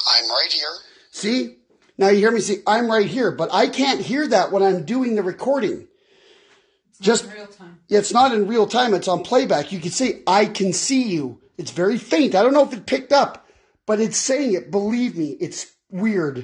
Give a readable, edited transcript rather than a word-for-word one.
I'm right here. See? Now you hear me say, I'm right here, but I can't hear that when I'm doing the recording. It's not in real time. Yeah, it's not in real time. It's on playback. You can say, I can see you. It's very faint. I don't know if it picked up, but it's saying it. Believe me, it's weird.